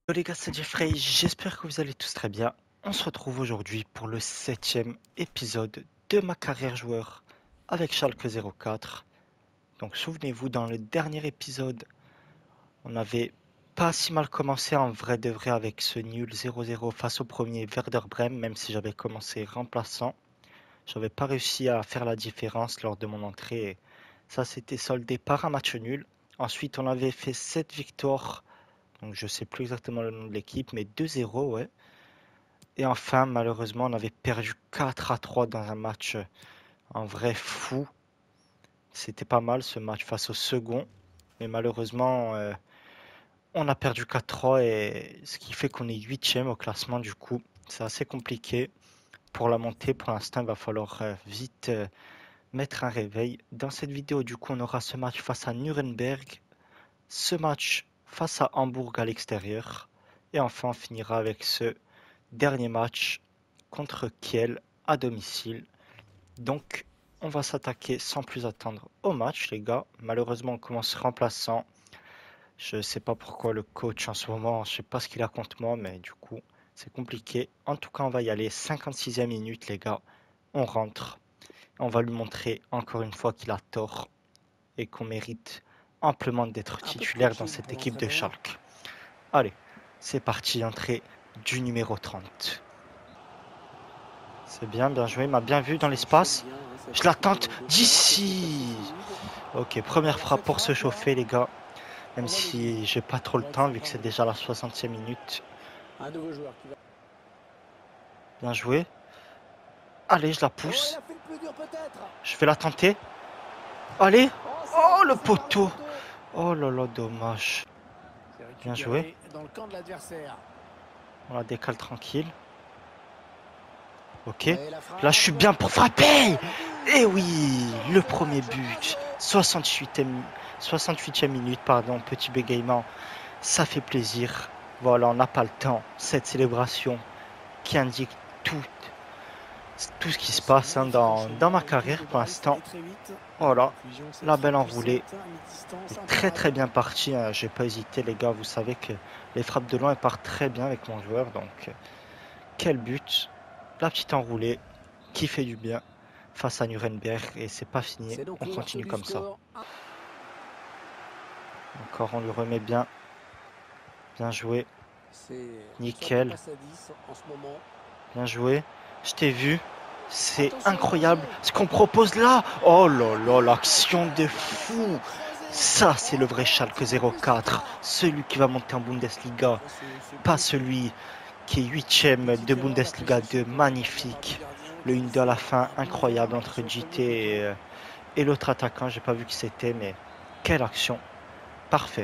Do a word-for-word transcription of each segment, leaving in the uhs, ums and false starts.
Hello les gars, c'est Jeffrey, j'espère que vous allez tous très bien. On se retrouve aujourd'hui pour le septième épisode de ma carrière joueur avec Schalke zéro quatre. Donc souvenez-vous, dans le dernier épisode, on n'avait pas si mal commencé en vrai de vrai avec ce nul zéro zéro face au premier Werder Bremen, même si j'avais commencé remplaçant. J'avais pas réussi à faire la différence lors de mon entrée et ça s'était soldé par un match nul. Ensuite, on avait fait sept victoires. Donc je sais plus exactement le nom de l'équipe, mais deux zéro, ouais. Et enfin, malheureusement, on avait perdu quatre à trois dans un match euh, en vrai fou. C'était pas mal ce match face au second. Mais malheureusement, euh, on a perdu quatre trois et ce qui fait qu'on est huitième au classement du coup. C'est assez compliqué. Pour la montée, pour l'instant, il va falloir euh, vite euh, mettre un réveil. Dans cette vidéo, du coup, on aura ce match face à Nuremberg, ce match face à Hambourg à l'extérieur. Et enfin, on finira avec ce dernier match contre Kiel à domicile. Donc, on va s'attaquer sans plus attendre au match, les gars. Malheureusement, on commence remplaçant. Je sais pas pourquoi le coach en ce moment, je sais pas ce qu'il a contre moi, mais du coup, c'est compliqué. En tout cas, on va y aller. cinquante-sixième minute, les gars. On rentre. On va lui montrer encore une fois qu'il a tort et qu'on mérite amplement d'être titulaire dans cette équipe de Schalke. Allez, c'est parti, entrée du numéro trente. C'est bien, bien joué, il m'a bien vu dans l'espace. Je la tente d'ici. Ok, première frappe pour se chauffer, les gars. Même si j'ai pas trop le temps, vu que c'est déjà la soixantième minute. Bien joué. Allez, je la pousse. Je vais la tenter. Allez. Oh, le poteau. Oh là là, dommage. Bien joué. On la décale tranquille. Ok. Là, je suis bien pour frapper. Et oui, le premier but. soixante-huitième, soixante-huitième minute, pardon, petit bégaiement. Ça fait plaisir. Voilà, on n'a pas le temps. Cette célébration qui indique tout, tout ce qui se passe hein, dans, dans ma carrière pour l'instant. Voilà, la belle enroulée. Est très très bien partie. Hein. J'ai pas hésité, les gars. Vous savez que les frappes de loin elles partent très bien avec mon joueur. Donc, quel but. La petite enroulée qui fait du bien face à Nuremberg. Et c'est pas fini. On continue comme ça. Encore, on lui remet bien. Bien joué. Nickel. Bien joué. Je t'ai vu. C'est incroyable ce qu'on propose là. Oh là là, l'action de fou. Ça, c'est le vrai Schalke zéro quatre. Celui qui va monter en Bundesliga. Pas celui qui est huitième de Bundesliga deux. Magnifique. Le un deux à la fin, incroyable entre J T et, et l'autre attaquant. J'ai pas vu qui c'était, mais quelle action. Parfait.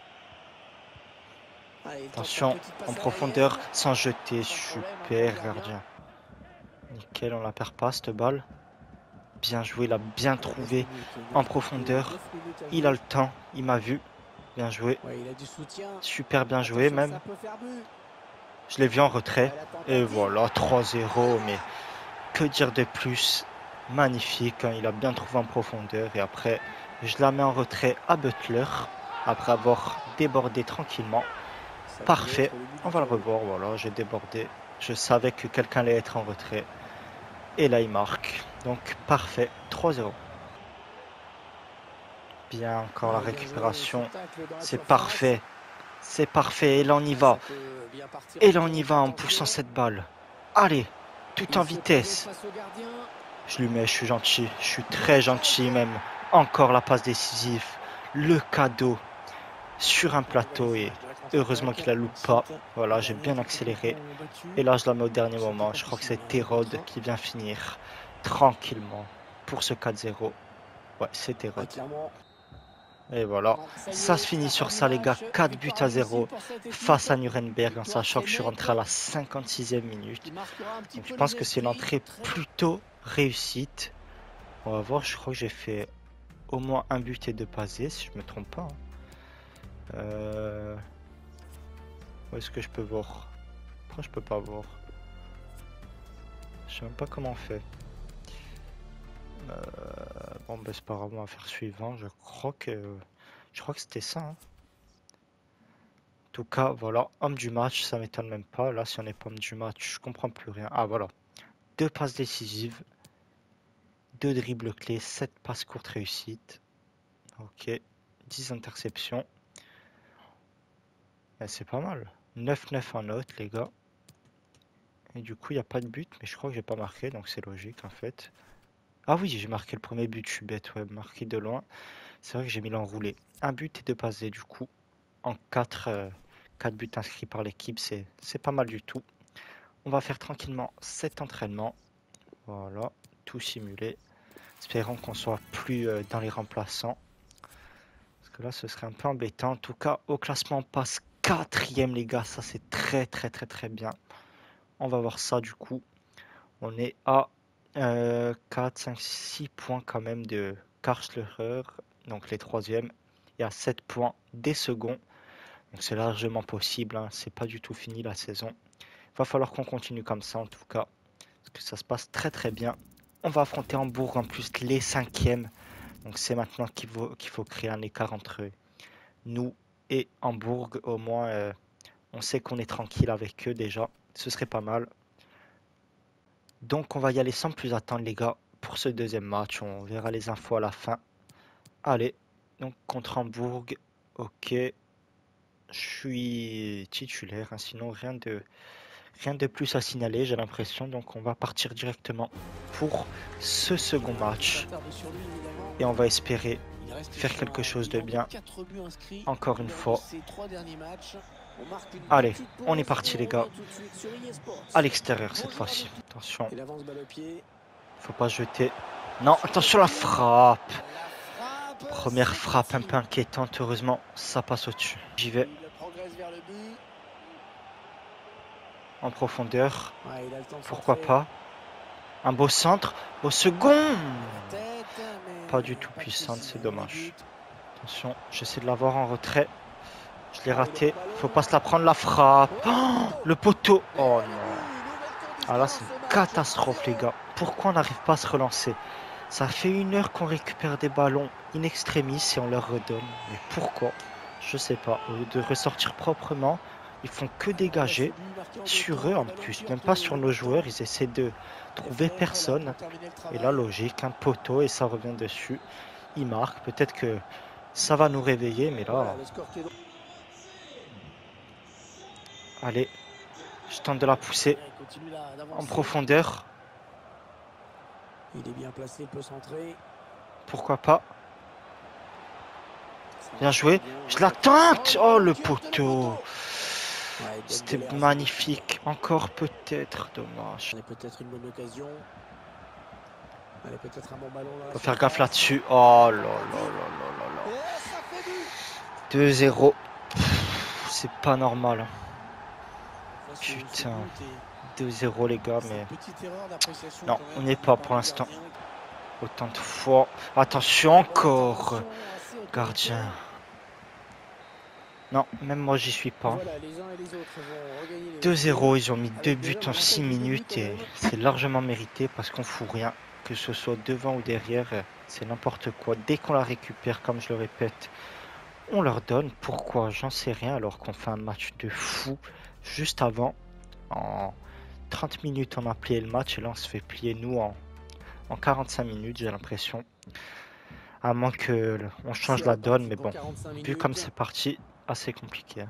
Attention, en profondeur, sans jeter. Super gardien. Nickel, on la perd pas cette balle. Bien joué, il a bien trouvé en profondeur. Il a le temps, il m'a vu. Bien joué. Super bien joué même. Je l'ai vu en retrait. Et voilà, trois zéro. Mais que dire de plus? Magnifique, hein, il a bien trouvé en profondeur. Et après, je la mets en retrait à Butler. Après avoir débordé tranquillement. Parfait. On va le revoir. Voilà, j'ai débordé. Je savais que quelqu'un allait être en retrait. Et là, il marque. Donc, parfait. trois zéro. Bien, encore la récupération. C'est parfait. C'est parfait. Et là, on y va. Et là, on y va en poussant cette balle. Allez, tout en vitesse. Je lui mets, je suis gentil. Je suis très gentil même. Encore la passe décisive. Le cadeau sur un plateau. Et heureusement qu'il la loupe pas. Voilà, j'ai bien accéléré. Et là, je la mets au dernier moment. Je crois que c'est Terode qui vient finir tranquillement pour ce quatre zéro. Ouais, c'est Terode. Et voilà, ça se finit sur ça les gars, quatre buts à zéro face à Nuremberg en sachant que je suis rentré à la cinquante-sixième minute. Donc je pense que c'est une entrée plutôt réussite. On va voir, je crois que j'ai fait au moins un but et deux passés si je me trompe pas. Hein. Euh... Où est-ce que je peux voir? Pourquoi je peux pas voir? Je sais même pas comment on fait. Euh... Bon ben c'est pas grave, on va faire suivant. Je crois que... Je crois que c'était ça. Hein. tout cas, voilà, homme du match, ça m'étonne même pas. Là, si on n'est pas homme du match, je comprends plus rien. Ah, voilà. Deux passes décisives, deux dribbles clés, sept passes courtes réussites. Ok, dix interceptions. Eh, c'est pas mal. neuf neuf en note, les gars. Et du coup, il n'y a pas de but, mais je crois que j'ai pas marqué, donc c'est logique en fait. Ah oui, j'ai marqué le premier but, je suis bête, ouais, marqué de loin. C'est vrai que j'ai mis l'enroulé. Un but et deux passes D, du coup, en quatre buts inscrits par l'équipe, c'est c'est pas mal du tout. On va faire tranquillement cet entraînement. Voilà, tout simulé. Espérons qu'on soit plus euh, dans les remplaçants. Parce que là, ce serait un peu embêtant. En tout cas, au classement, on passe quatrième, les gars. Ça, c'est très, très, très, très bien. On va voir ça, du coup. On est à euh, quatre, cinq, six points quand même de Karlsruhe, donc les troisièmes, et à sept points des seconds. Donc c'est largement possible, hein. C'est pas du tout fini la saison. Il va falloir qu'on continue comme ça en tout cas, parce que ça se passe très très bien. On va affronter Hambourg en plus les cinquièmes. Donc c'est maintenant qu'il faut, qu'il faut créer un écart entre nous et Hambourg. Au moins, euh, on sait qu'on est tranquille avec eux déjà. Ce serait pas mal. Donc on va y aller sans plus attendre les gars pour ce deuxième match. On verra les infos à la fin. Allez, donc contre Hambourg. Ok, je suis titulaire, hein, sinon rien de, rien de plus à signaler j'ai l'impression. Donc on va partir directement pour ce second match. Et on va espérer faire quelque chose de bien. Encore une fois. Allez, on est parti les gars. À l'extérieur cette fois-ci. Attention. Faut pas jeter. Non, attention la frappe. Première frappe un peu inquiétante. Heureusement, ça passe au-dessus. J'y vais. En profondeur. Pourquoi pas. Un beau centre. Au second. Pas du tout puissante, c'est dommage. Attention, j'essaie de l'avoir en retrait. Je l'ai raté. Faut pas se la prendre la frappe. Oh, le poteau. Oh non. Ah là, c'est une catastrophe, les gars. Pourquoi on n'arrive pas à se relancer? Ça fait une heure qu'on récupère des ballons in extremis et on leur redonne. Mais pourquoi? Je sais pas. Au lieu de ressortir proprement, ils font que dégager. Sur eux en plus, même pas sur nos joueurs. Ils essaient de trouver personne. Et là, logique, un poteau et ça revient dessus. Ils marquent. Peut-être que ça va nous réveiller, mais là... Allez, je tente de la pousser en profondeur. Il est bien placé, il peut centrer. Pourquoi pas? Bien joué. Je la tente. Oh, le poteau. C'était magnifique. Encore peut-être. Dommage. Peut-être une bonne occasion. Allez, peut-être un bon ballon là. Faut faire gaffe là-dessus. Oh là là là là là là. deux zéro. C'est pas normal. Putain. deux zéro les gars, mais... Non, on n'y est pas pour l'instant. Autant de fois. Attention encore. Gardien. Non, même moi j'y suis pas. deux zéro, ils ont mis deux buts en six minutes et c'est largement mérité parce qu'on fout rien. Que ce soit devant ou derrière, c'est n'importe quoi. Dès qu'on la récupère, comme je le répète, on leur donne. Pourquoi? J'en sais rien alors qu'on fait un match de fou juste avant. En trente minutes, on a plié le match et là on se fait plier nous en, en quarante-cinq minutes, j'ai l'impression. À moins que on change la donne, mais bon, vu comme c'est parti, assez compliqué.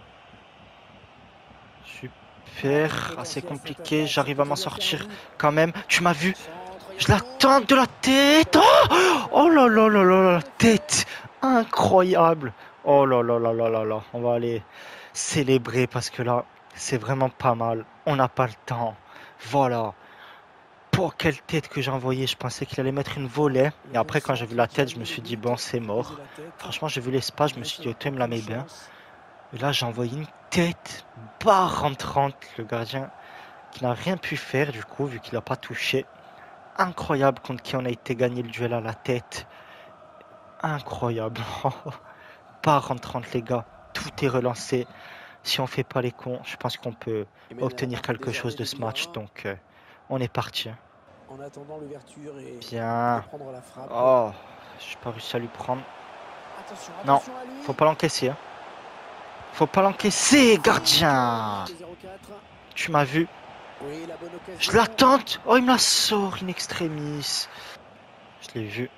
Super, assez compliqué, j'arrive à m'en sortir quand même. Tu m'as vu? Je la tente de la tête. Oh, oh là là là là, la tête incroyable. Oh là là là là là là, on va aller célébrer parce que là, c'est vraiment pas mal. On n'a pas le temps. Voilà. Pour quelle tête que j'ai envoyé, je pensais qu'il allait mettre une volée. Et après, quand j'ai vu la tête, je me suis dit, bon, c'est mort. Franchement, j'ai vu l'espace, je me suis dit, autant il me la met bien. Et là, j'ai envoyé une tête barre rentrante. Le gardien qui n'a rien pu faire, du coup, vu qu'il n'a pas touché. Incroyable contre qui on a été gagné le duel à la tête. Incroyable. Barre rentrante, les gars. Tout est relancé. Si on fait pas les cons, je pense qu'on peut obtenir quelque chose de ce match. Donc, euh, on est parti. En attendant l'ouverture et bien. prendre la frappe. Oh, j'ai pas réussi à lui prendre. Attention, Non, attention à lui. faut pas l'encaisser. Hein. Faut pas l'encaisser, gardien. zéro quatre. Tu m'as vu. Oui, la bonne Je occasion. la tente. Oh, il me la sort in extremis. Je l'ai vu.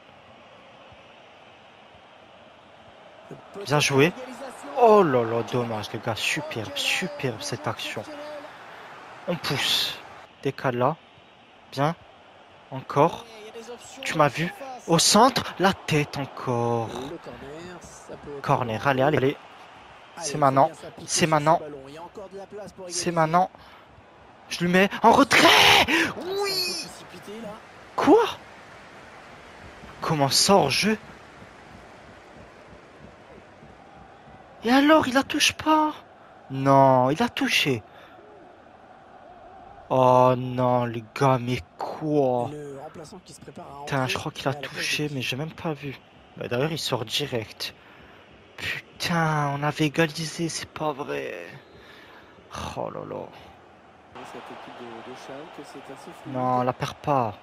Peut-être Bien joué. l'égalisation. Oh là là, dommage les gars. Superbe, superbe cette action. On pousse. Décale là. Bien. Encore. Tu m'as vu. Au centre. La tête encore. Le corner, ça peut être Corner. bon. Allez, allez, allez. Allez, C'est il faut maintenant. bien s'appliquer C'est sur ce maintenant. ballon. Il y a encore de la place pour C'est égaliser. maintenant. Je lui mets en retrait. Ah, c'est un peu Oui. précipité, là. Quoi? Comment ça hors jeu? Et alors, il la touche pas? Non, il a touché. Oh non, les gars, mais quoi? Le remplaçant qui se prépare à Putain, entrer je crois qu'il a à la place de touché, qui. mais j'ai même pas vu. Bah, d'ailleurs, il sort direct. Putain, on avait égalisé, c'est pas vrai. Oh là là. Cette équipe de, de Schalke, c'est assez fluide. Non, on la perd pas.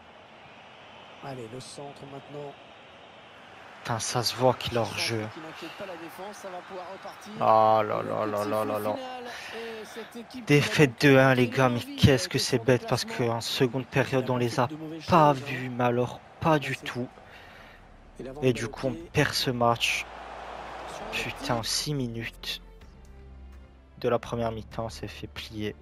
Allez, le centre maintenant. Putain, ça se voit qu'il est hors jeu. Qui n'inquiète pas la défense, ça va pouvoir repartir. Oh là Et là le là coup de là là sifflet là. final, et cette équipe qui va Défaite donc deux un, les entraîner gars, en mais vie qu'est-ce avec que c'est son bête parce déplacement. qu'en seconde Il a période, on pas les fait a de mauvaises pas choses, hein. vus, mais alors pas du Passé. tout. Et l'avant Et de du coup, on Balotelli. perd ce match. Sur le Putain, en petit. six minutes de la première mi-temps, on s'est fait plier.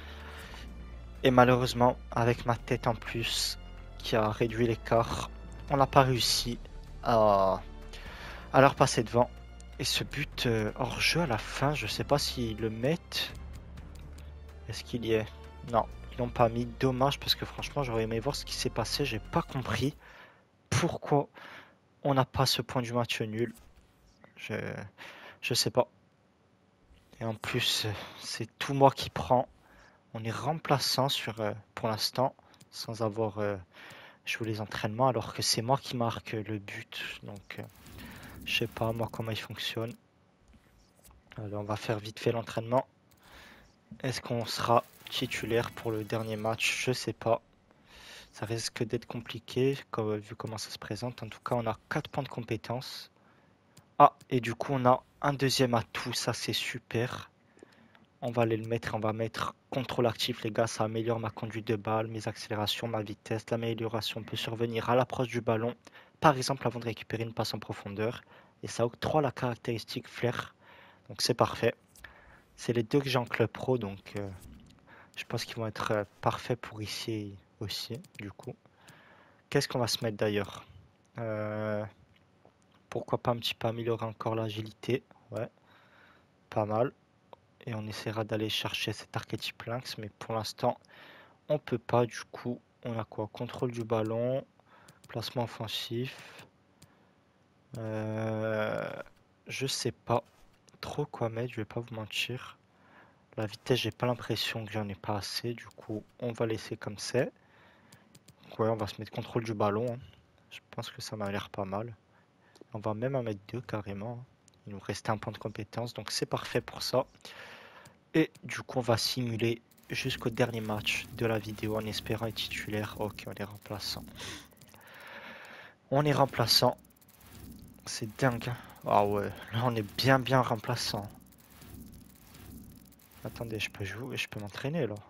Et malheureusement, avec ma tête en plus, qui a réduit l'écart, on n'a pas réussi à, à leur passer devant. Et ce but euh, hors jeu à la fin, je sais pas s'ils le mettent. Est-ce qu'il y est? Non, ils l'ont pas mis. Dommage parce que franchement, j'aurais aimé voir ce qui s'est passé. J'ai pas compris pourquoi on n'a pas ce point du match nul. Je, je sais pas. Et en plus, euh, c'est tout moi qui prends. On est remplaçant sur, euh, pour l'instant, sans avoir euh, joué les entraînements, alors que c'est moi qui marque le but. Donc, euh, je sais pas moi comment il fonctionne. Alors, on va faire vite fait l'entraînement. Est-ce qu'on sera titulaire pour le dernier match? Je sais pas. Ça risque d'être compliqué, comme, vu comment ça se présente. En tout cas, on a quatre points de compétence. Ah, et du coup, on a un deuxième atout. Ça, c'est super. On va aller le mettre, on va mettre contrôle actif, les gars, ça améliore ma conduite de balle, mes accélérations, ma vitesse. L'amélioration peut survenir à l'approche du ballon, par exemple avant de récupérer une passe en profondeur. Et ça octroie la caractéristique flair, donc c'est parfait. C'est les deux que j'ai en club pro, donc euh, je pense qu'ils vont être euh, parfaits pour ici aussi, du coup. Qu'est-ce qu'on va se mettre d'ailleurs? Euh, Pourquoi pas un petit peu améliorer encore l'agilité? Ouais, pas mal. Et on essaiera d'aller chercher cet archétype lynx, mais pour l'instant, on peut pas. Du coup, on a quoi? Contrôle du ballon, placement offensif. Euh, je sais pas trop quoi mettre, je vais pas vous mentir. La vitesse, j'ai pas l'impression que j'en ai pas assez. Du coup, on va laisser comme c'est. Ouais, on va se mettre contrôle du ballon, hein. Je pense que ça m'a l'air pas mal. On va même en mettre deux carrément, hein. Il nous restait un point de compétence, donc c'est parfait pour ça. Et du coup, on va simuler jusqu'au dernier match de la vidéo en espérant être titulaire. Ok, on est remplaçant. On est remplaçant. C'est dingue, hein. Ah ouais, là on est bien bien remplaçant. Attendez, je peux jouer, je peux m'entraîner là.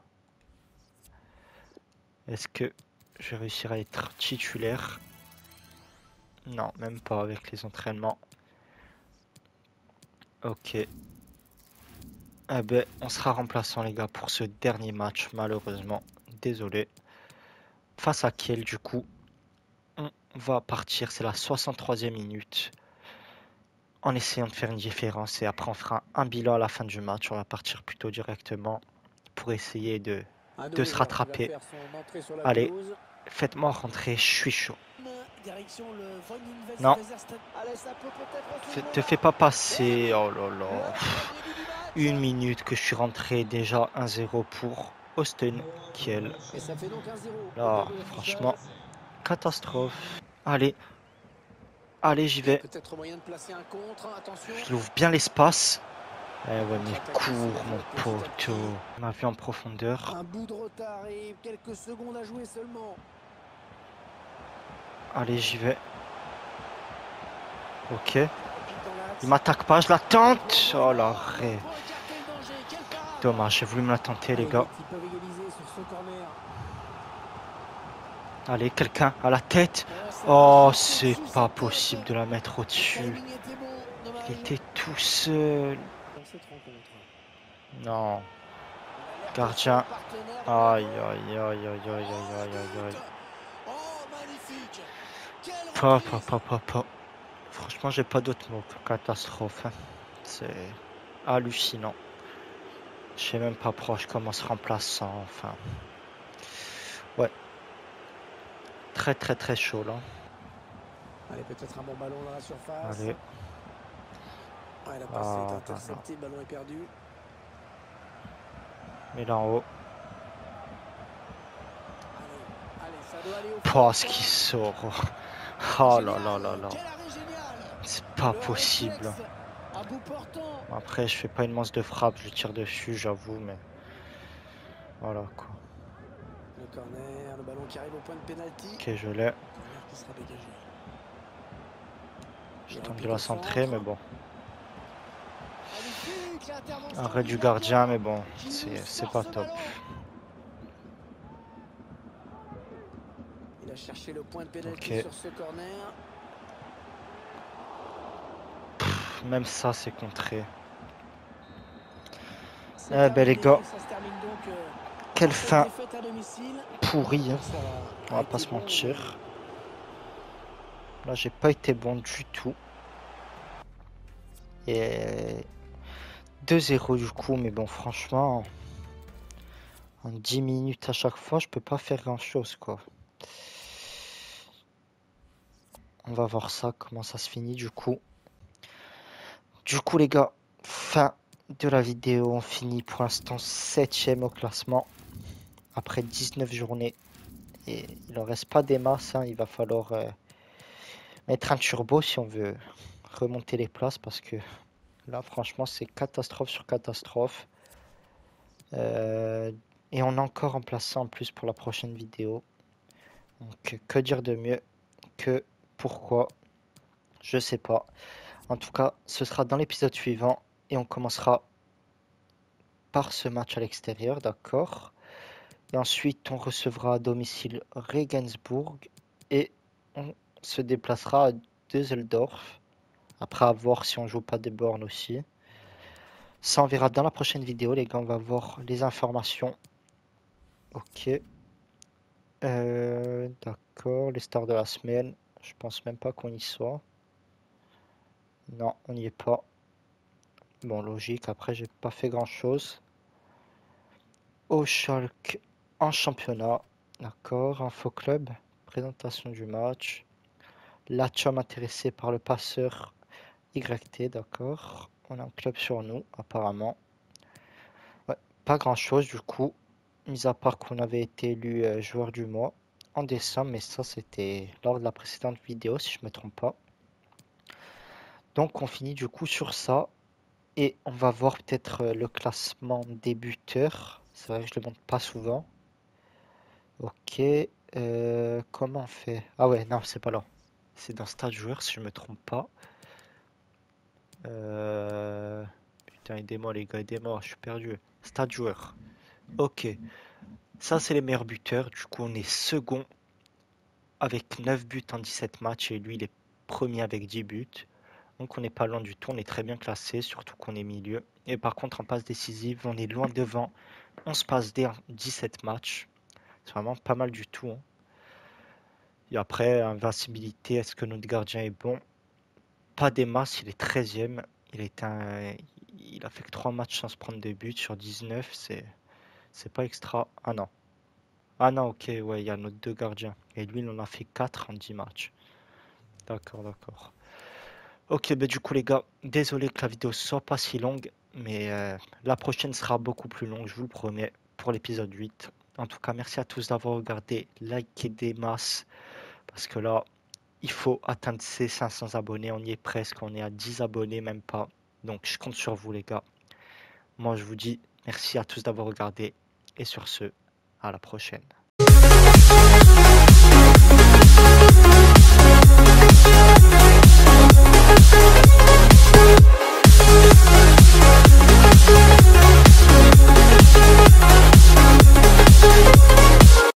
Est-ce que je vais réussir à être titulaire? Non, même pas avec les entraînements. Ok. Eh ben, on sera remplaçant les gars pour ce dernier match, malheureusement. Désolé. Face à Kiel, du coup, on va partir. C'est la soixante-troisième minute. En essayant de faire une différence. Et après, on fera un bilan à la fin du match. On va partir plutôt directement pour essayer de, de se rattraper. Allez, faites-moi rentrer. Je suis chaud. Non. Te fais pas passer. Oh là là. Une minute que je suis rentré, déjà un zéro pour Austin Kiel. Là, franchement, catastrophe. Allez, allez, j'y vais. Je l'ouvre bien l'espace. Eh ouais, mais cours, mon poteau. On m'a vu en profondeur. Un bout de retard et quelques secondes à jouer seulement. Allez, j'y vais. Ok. Il m'attaque pas, je la tente. Oh l'arrêt. Dommage, j'ai voulu me la tenter les gars. Allez, quelqu'un à la tête. Oh, c'est pas possible de la mettre au-dessus. Il était tout seul. Non. Gardien. Aïe, aïe, aïe, aïe, aïe, aïe, aïe, aïe, aïe. Pa, pa, pa, pa, pa. Franchement, j'ai pas d'autres mots que catastrophe. Hein. C'est hallucinant. Je sais même pas proche comment se remplaçant. Enfin. Ouais. Très, très, très chaud là. Allez, peut-être un bon ballon dans la surface. Allez. Ouais, la passe Ah, est interceptée, le ballon est perdu. Mais là en haut. Allez, allez, ça doit aller au Oh, ce qui sort. Oh là là là là. C'est pas possible. Après, je fais pas une manche de frappe, je lui tire dessus, j'avoue, mais voilà quoi. Le corner, le ballon qui arrive au point de pénalty. Ok, je l'ai. Qui sera dégagé. Je tente de la centrer, mais bon. Arrêt du gardien, mais bon, c'est pas top. Il a cherché le point de pénalty okay. sur ce corner. Pff, même ça, c'est contré. Eh ben les gars, donc, euh, quelle fin pourrie, hein. On va pas se mentir. Là, j'ai pas été bon du tout. Et deux zéro du coup, mais bon, franchement, en dix minutes à chaque fois, je peux pas faire grand chose, quoi. On va voir ça, comment ça se finit du coup. Du coup, les gars, fin de la vidéo. On finit pour l'instant septième au classement après dix-neuf journées. Et il en reste pas des masses, hein. Il va falloir euh, mettre un turbo si on veut remonter les places parce que là, franchement, c'est catastrophe sur catastrophe. Euh, et on a encore remplacé en plus pour la prochaine vidéo. Donc, que dire de mieux que pourquoi? Je sais pas. En tout cas, ce sera dans l'épisode suivant et on commencera par ce match à l'extérieur, d'accord? Et ensuite, on recevra à domicile Regensburg et on se déplacera à Düsseldorf. Après, à voir si on joue pas des bornes aussi. Ça, on verra dans la prochaine vidéo, les gars. On va voir les informations. Ok. Euh, d'accord, les stars de la semaine. Je pense même pas qu'on y soit. Non, on n'y est pas. Bon, logique. Après, j'ai pas fait grand chose. Au Schalke en championnat. D'accord, info club. Présentation du match. La chum intéressée par le passeur Y T, d'accord. On a un club sur nous, apparemment. Ouais, pas grand chose du coup, mis à part qu'on avait été élu euh, joueur du mois en décembre, mais ça c'était lors de la précédente vidéo si je me trompe pas. Donc on finit du coup sur ça et on va voir peut-être euh, le classement des buteurs. C'est vrai que je le montre pas souvent. Ok, euh, comment on fait? Ah ouais, non, c'est pas là. C'est dans Stade Joueur si je me trompe pas. Euh... Putain, aidez-moi les gars, aidez-moi, je suis perdu. Stade Joueur. Ok. Ça, c'est les meilleurs buteurs. Du coup, on est second avec neuf buts en dix-sept matchs et lui, il est premier avec dix buts. Donc, on n'est pas loin du tout. On est très bien classé, surtout qu'on est milieu. Et par contre, en passe décisive, on est loin devant. onze passes D en dix-sept matchs. C'est vraiment pas mal du tout. Hein. Et après, invincibilité, est-ce que notre gardien est bon? Pas des masses, il est treizième. Il, est un... il a fait que trois matchs sans se prendre de buts sur dix-neuf. C'est c'est pas extra. Ah non. Ah non, ok, ouais, il y a nos deux gardiens. Et lui, il en a fait quatre en dix matchs. D'accord, d'accord. Ok, bah du coup, les gars, désolé que la vidéo soit pas si longue, mais euh, la prochaine sera beaucoup plus longue, je vous le promets, pour l'épisode huit. En tout cas, merci à tous d'avoir regardé, likez des masses, parce que là, il faut atteindre ces cinq cents abonnés. On y est presque, on est à dix abonnés, même pas. Donc, je compte sur vous, les gars. Moi, je vous dis merci à tous d'avoir regardé, et sur ce, à la prochaine.